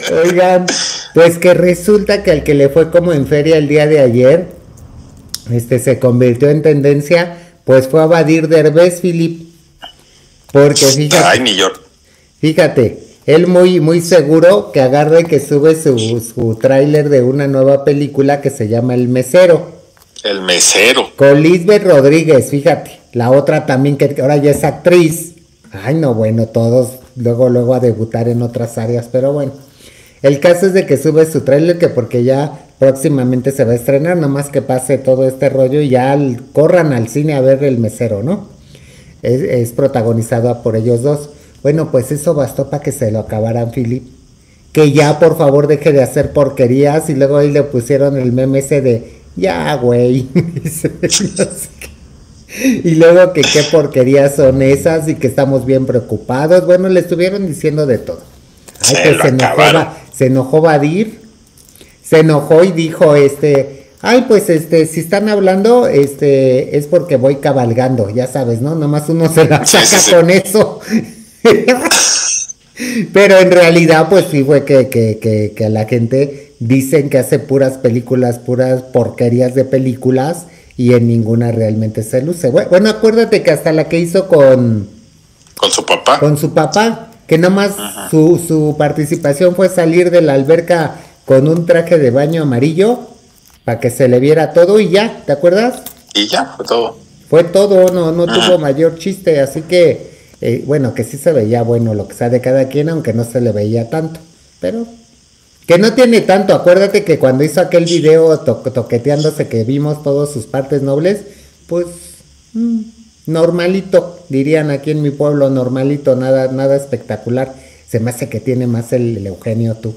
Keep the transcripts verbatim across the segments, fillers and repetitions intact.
Oigan, pues que resulta que al que le fue como en feria el día de ayer, este se convirtió en tendencia, pues fue a Badir Derbez, Philip. Porque fíjate, Ay, mi George. Fíjate, él muy, muy seguro que agarra y que sube su, su tráiler de una nueva película que se llama El Mesero. El Mesero. Con Lisbeth Rodríguez, fíjate. La otra también que ahora ya es actriz. Ay, no, bueno, todos luego, luego a debutar en otras áreas, pero bueno. El caso es de que sube su tráiler, que porque ya próximamente se va a estrenar, nomás que pase todo este rollo y ya al, corran al cine a ver El Mesero, ¿no? Es, es protagonizado por ellos dos. Bueno, pues eso bastó para que se lo acabaran, Philip. Que ya por favor deje de hacer porquerías. Y luego ahí le pusieron el meme ese de ya, güey. Y luego que qué porquerías son esas y que estamos bien preocupados. Bueno, le estuvieron diciendo de todo. Ay, Se pues lo se enojó, acabaron. Va- se enojó Badir. Se enojó y dijo, este, ay, pues este, si están hablando, este, es porque voy cabalgando, ya sabes, ¿no? Nomás uno se la Sí, saca sí, sí. con eso. Pero en realidad, pues sí fue que, que, que, que a la gente dicen que hace puras películas, puras porquerías de películas y en ninguna realmente se luce. Bueno, bueno, acuérdate que hasta la que hizo con, Con su papá. con su papá, que nomás su, su participación fue salir de la alberca con un traje de baño amarillo para que se le viera todo y ya, ¿te acuerdas? Y ya, fue todo. Fue todo, no, no Ajá. tuvo mayor chiste, así que, eh, bueno, que sí se veía bueno lo que sea de cada quien, aunque no se le veía tanto, pero que no tiene tanto. Acuérdate que cuando hizo aquel video to toqueteándose que vimos todas sus partes nobles, pues mm, normalito, dirían aquí en mi pueblo, normalito, nada, nada espectacular. Se me hace que tiene más el, el Eugenio, tú.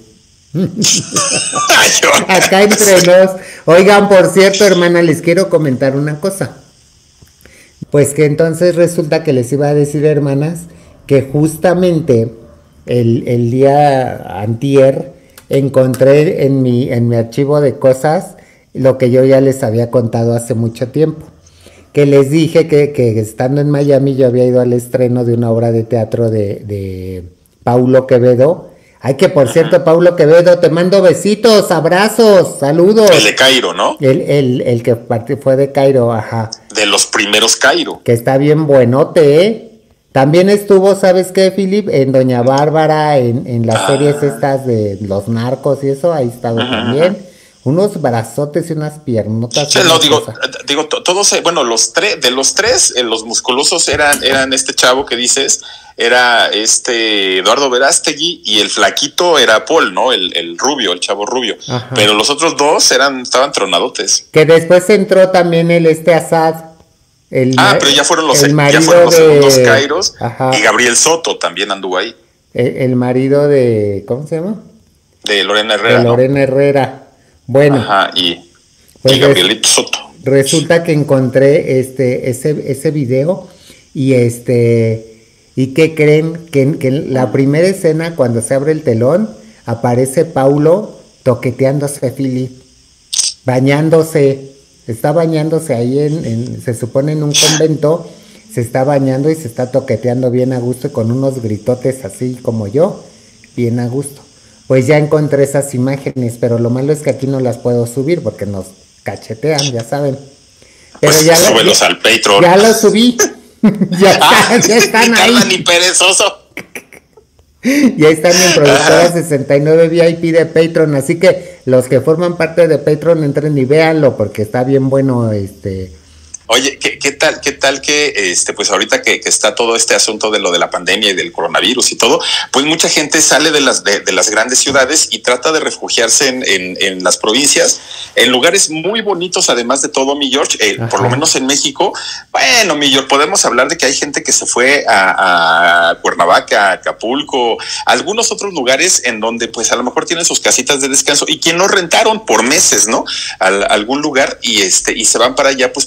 Ay, yo- Acá entre nos. Oigan, por cierto, hermana, les quiero comentar una cosa. Pues que entonces resulta que les iba a decir, hermanas, que justamente el, el día antier encontré en mi, en mi archivo de cosas lo que yo ya les había contado hace mucho tiempo. Que les dije que, que estando en Miami yo había ido al estreno de una obra de teatro de, de Paulo Quevedo. Ay, que por cierto, Paulo Quevedo, te mando besitos, abrazos, saludos. El de Cairo, ¿no? El, el, el que partió fue de Cairo, ajá. De los primeros Cairo. Que está bien buenote, ¿eh? También estuvo, ¿sabes qué, Philip? En Doña Bárbara, en, en las Ah. series estas de los narcos y eso, ahí estaba Ajá, también. Unos brazotes y unas piernotas. Sí, una no, digo, cosa. digo, to- todos, eh, bueno, los tres, de los tres, eh, los musculosos eran, eran este chavo que dices, era este Eduardo Verástegui y el flaquito era Paul, ¿no? El, el rubio, el chavo rubio. Ajá. Pero los otros dos eran, estaban tronadotes. Que después entró también el este Assad. El, Ah, ma- pero ya fueron los, el ya marido fueron los de- segundos Kairos. Ajá. Y Gabriel Soto también anduvo ahí, El, el marido de, ¿cómo se llama? de Lorena Herrera, De ¿no? Lorena Herrera. Bueno, Ajá, y, Pues y res- Gabrielito Soto. resulta que encontré este ese ese video y este y que creen que, que en la primera escena cuando se abre el telón aparece Paulo toqueteándose, Philip, bañándose, está bañándose ahí en, en se supone en un convento, se está bañando y se está toqueteando bien a gusto y con unos gritotes así como yo, bien a gusto. Pues ya encontré esas imágenes, pero lo malo es que aquí no las puedo subir porque nos cachetean, ya saben. Pero Pues ya, la- súbelos al Patreon. ya lo subí. ya, Ah, están, ya están ni ahí. tarda ni perezoso. Ya están en Productora Ajá. sesenta y nueve V I P de Patreon, así que los que forman parte de Patreon entren y véanlo porque está bien bueno este. Oye, ¿qué, qué tal, qué tal que este, pues ahorita que, que está todo este asunto de lo de la pandemia y del coronavirus y todo, pues mucha gente sale de las de, de las grandes ciudades y trata de refugiarse en, en, en las provincias, en lugares muy bonitos, además de todo, mi George, eh, por lo menos en México. Bueno, mi George, podemos hablar de que hay gente que se fue a, a Cuernavaca, a Acapulco, a algunos otros lugares en donde pues a lo mejor tienen sus casitas de descanso y que no rentaron por meses, ¿no? A, a algún lugar y este y se van para allá pues para no estar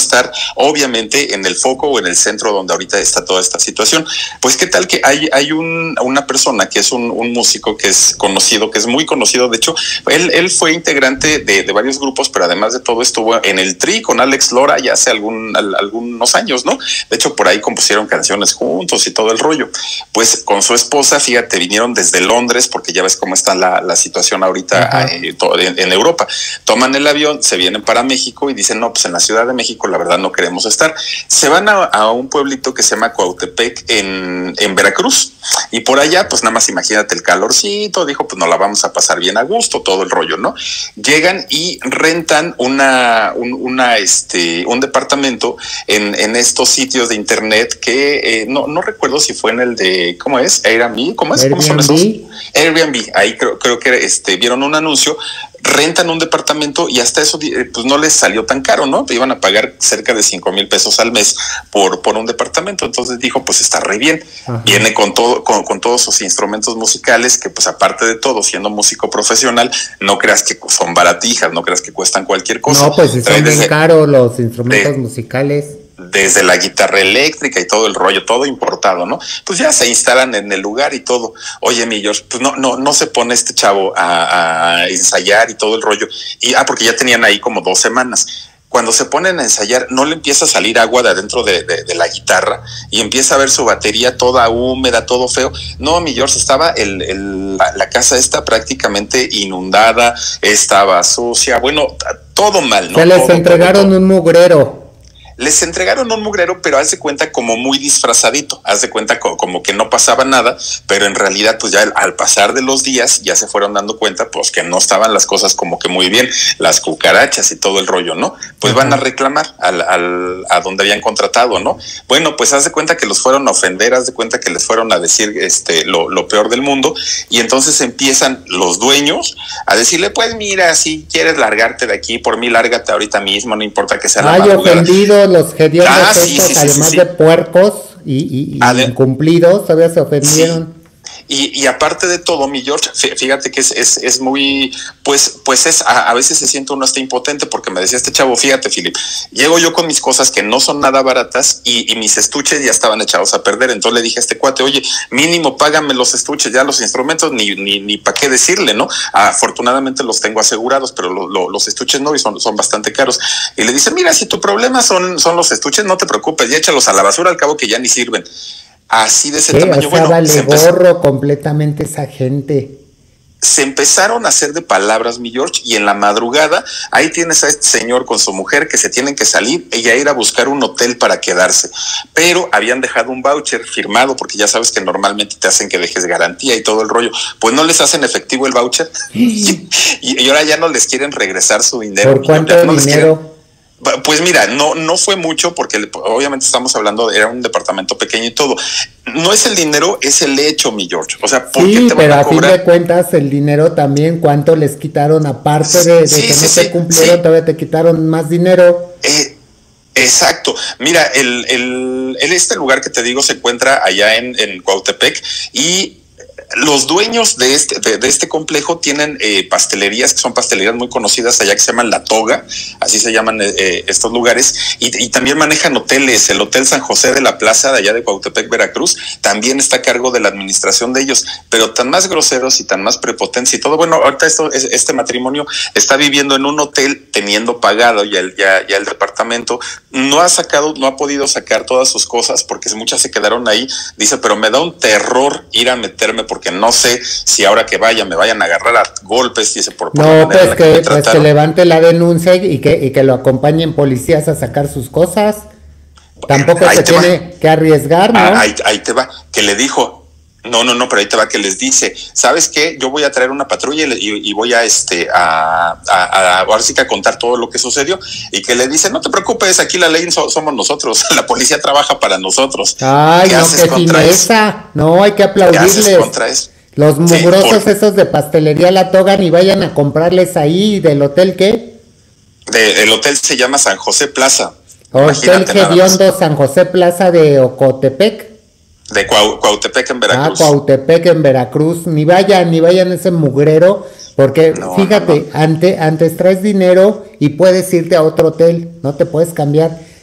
estar obviamente en el foco o en el centro donde ahorita está toda esta situación. Pues qué tal que hay, hay un, una persona que es un, un músico que es conocido, que es muy conocido, de hecho, él, él fue integrante de, de varios grupos, pero además de todo estuvo en el Tri con Alex Lora ya hace algún, al, algunos años, ¿no? De hecho, por ahí compusieron canciones juntos y todo el rollo. Pues con su esposa, fíjate, vinieron desde Londres, porque ya ves cómo está la, la situación ahorita eh, en, en Europa. Toman el avión, se vienen para México y dicen, no, pues en la Ciudad de México la verdad no queremos estar. Se van a, a un pueblito que se llama Cuautepec en, en Veracruz, y por allá, pues nada más imagínate el calorcito, dijo, pues nos la vamos a pasar bien a gusto, todo el rollo, ¿no? Llegan y rentan una, un, una, este, un departamento en, en estos sitios de internet que eh, no, no recuerdo si fue en el de, ¿cómo es? Airbnb, ¿cómo es? ¿Cómo son esos? Airbnb, ahí creo, creo que este, vieron un anuncio, rentan un departamento y hasta eso pues no les salió tan caro, ¿no? Iban a pagar cerca de cinco mil pesos al mes por, por un departamento. Entonces dijo, pues está re bien. Ajá. Viene con todo, con, con todos sus instrumentos musicales, que pues aparte de todo, siendo músico profesional, no creas que son baratijas, no creas que cuestan cualquier cosa. No, pues son bien caros los instrumentos de, musicales. Desde la guitarra eléctrica y todo el rollo, todo importado, ¿no? Pues ya se instalan en el lugar y todo. Oye, mi George, pues no, no, no se pone este chavo a, a ensayar y todo el rollo. Y, ah, porque ya tenían ahí como dos semanas. Cuando se ponen a ensayar, no le empieza a salir agua de adentro de, de, de la guitarra y empieza a ver su batería toda húmeda, todo feo. No, mi George, estaba el, el, la, la casa esta prácticamente inundada, estaba sucia, bueno, todo mal, ¿no? Se les todo, entregaron todo, todo. un mugrero. Les entregaron un mugrero, pero haz de cuenta como muy disfrazadito, haz de cuenta como, como que no pasaba nada, pero en realidad pues ya al pasar de los días ya se fueron dando cuenta pues que no estaban las cosas como que muy bien, las cucarachas y todo el rollo, ¿no? Pues van a reclamar al, al, a donde habían contratado, ¿no? Bueno, pues haz de cuenta que los fueron a ofender, haz de cuenta que les fueron a decir este lo, lo peor del mundo, y entonces empiezan los dueños a decirle, pues mira, si quieres largarte de aquí, por mí lárgate ahorita mismo, no importa que sea la Ay, madrugada. Ofendidos los hediondos ah, estos, sí, sí, además sí, sí, sí. de puercos y, y, y Ade- incumplidos, todavía se ofendieron. Sí. Y, y aparte de todo, mi George, fíjate que es, es, es muy, pues, pues es, a, a veces se siente uno hasta impotente, porque me decía este chavo, fíjate, Philip, llego yo con mis cosas que no son nada baratas y, y mis estuches ya estaban echados a perder. Entonces le dije a este cuate, oye, mínimo págame los estuches, ya los instrumentos, ni, ni, ni para qué decirle, ¿no? Afortunadamente los tengo asegurados, pero lo, lo, los estuches no, y son, son bastante caros. Y le dice, mira, si tu problema son, son los estuches, no te preocupes, ya échalos a la basura, al cabo que ya ni sirven. Así de ese ¿Qué? tamaño. O sea, bueno, vale se empezó, gorro completamente esa gente. Se empezaron a hacer de palabras, mi George, y en la madrugada ahí tienes a este señor con su mujer que se tienen que salir y a ir a buscar un hotel para quedarse, pero habían dejado un voucher firmado, porque ya sabes que normalmente te hacen que dejes garantía y todo el rollo, pues no les hacen efectivo el voucher y, y ahora ya no les quieren regresar su dinero. ¿Por cuánto no dinero? Pues mira, no, no fue mucho, porque obviamente estamos hablando, era un departamento pequeño y todo. No es el dinero, es el hecho, mi George. O sea, ¿por sí, qué te pero van a a cobrar? fin de cuentas el dinero también, ¿cuánto les quitaron? Aparte de, de sí, que sí, no sí, te cumplieron, sí. todavía te quitaron más dinero. Eh, exacto. Mira, el, el, el este lugar que te digo se encuentra allá en, en Cuautepec, y los dueños de este, de, de este complejo tienen eh, pastelerías, que son pastelerías muy conocidas allá, que se llaman La Toga, así se llaman eh, estos lugares, y, y también manejan hoteles. El Hotel San José de la Plaza de allá de Cuautepec, Veracruz, también está a cargo de la administración de ellos, pero tan más groseros y tan más prepotentes y todo. Bueno, ahorita esto, este matrimonio está viviendo en un hotel teniendo pagado ya el, ya, ya el departamento, no ha sacado, no ha podido sacar todas sus cosas porque muchas se quedaron ahí. Dice, pero me da un terror ir a meterme porque no sé si ahora que vaya me vayan a agarrar a golpes, dice, por, por no, pues que, que pues que levante la denuncia y que, y que lo acompañen policías a sacar sus cosas. Tampoco ahí se tiene va. que arriesgar, ¿no? Ah, ahí, ahí te va, que le dijo, no, no, no, pero ahí te va, que les dice, ¿sabes qué? Yo voy a traer una patrulla y, y, y voy a, este, a, a, a, ahora sí que a contar todo lo que sucedió, y que le dice, no te preocupes, aquí la ley so, somos nosotros, la policía trabaja para nosotros. Ay, ¿Qué no, haces que sin esa, no, hay que aplaudirles. ¿Qué haces contra eso? Los mugrosos sí, por... esos de pastelería La Toga, y vayan a comprarles ahí. ¿Del hotel qué? De, el hotel se llama San José Plaza. Hotel Hediondo San José Plaza de Ocotepec. De Cuau, Cuautepec en Veracruz. Ah, Cuautepec en Veracruz. Ni vayan, ni vayan a ese mugrero, porque no, fíjate, no, no. Ante, antes traes dinero y puedes irte a otro hotel, no te puedes cambiar.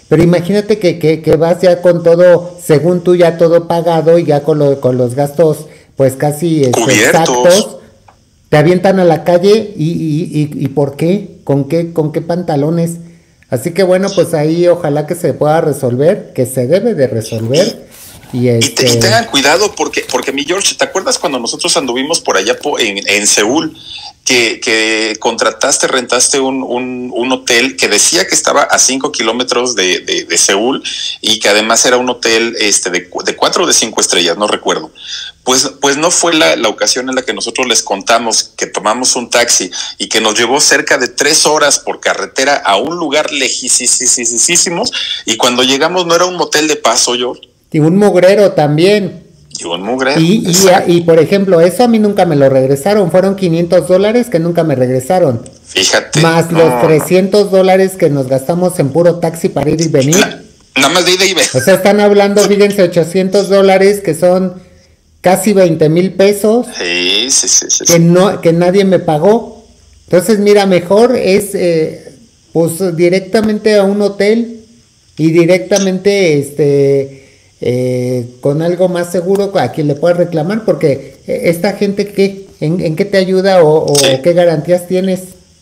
Pero imagínate que, que, que vas ya con todo, según tú ya todo pagado y ya con, lo, con los gastos pues casi este, exactos, te avientan a la calle y, y, y, y ¿por qué? ¿Con qué? ¿Con qué pantalones? Así que bueno, pues ahí ojalá que se pueda resolver, que se debe de resolver. Y, este... y, te, y tengan cuidado porque, porque mi George, ¿te acuerdas cuando nosotros anduvimos por allá po, en, en Seúl? Que, que contrataste, rentaste un, un, un hotel que decía que estaba a cinco kilómetros de, de, de Seúl y que además era un hotel este, de, de cuatro o de cinco estrellas, no recuerdo. Pues, pues no fue la, la ocasión en la que nosotros les contamos que tomamos un taxi y que nos llevó cerca de tres horas por carretera a un lugar lejísimos y cuando llegamos no era un motel de paso, yo. Y un mugrero también. Y un mugrero. Y, y, y por ejemplo, eso a mí nunca me lo regresaron. Fueron quinientos dólares que nunca me regresaron. Fíjate. Más no, los trescientos dólares que nos gastamos en puro taxi para ir y venir. Na, nada más de ida y venir. O sea, están hablando, fíjense, ochocientos dólares que son casi veinte mil pesos. Sí, sí, sí, sí. Que, no, que nadie me pagó. Entonces, mira, mejor es eh, pues directamente a un hotel y directamente este... Eh, con algo más seguro a quien le puedas reclamar, porque esta gente ¿qué? ¿En, en qué te ayuda o, o sí. qué garantías tienes?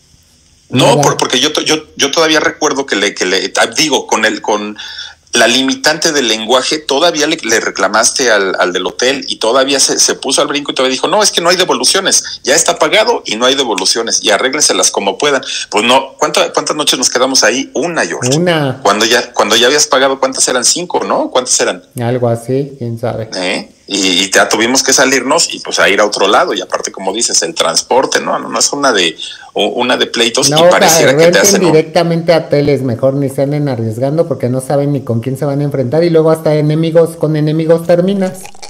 No, por, porque yo, yo yo todavía recuerdo que le que le digo con el con la limitante del lenguaje todavía le, le reclamaste al, al del hotel y todavía se, se puso al brinco y todavía dijo, no, es que no hay devoluciones, ya está pagado y no hay devoluciones y arréglenselas como puedan. Pues no, ¿cuántas cuántas noches nos quedamos ahí? Una, George. Una. Cuando ya, cuando ya habías pagado, ¿cuántas eran? Cinco, ¿no? ¿Cuántas eran? Algo así, quién sabe. ¿Eh? Y, y ya tuvimos que salirnos y pues a ir a otro lado y aparte como dices el transporte no no, no es una de una de pleitos no, y pareciera que te hacen directamente a teles, mejor ni se anden arriesgando porque no saben ni con quién se van a enfrentar y luego hasta enemigos con enemigos terminas.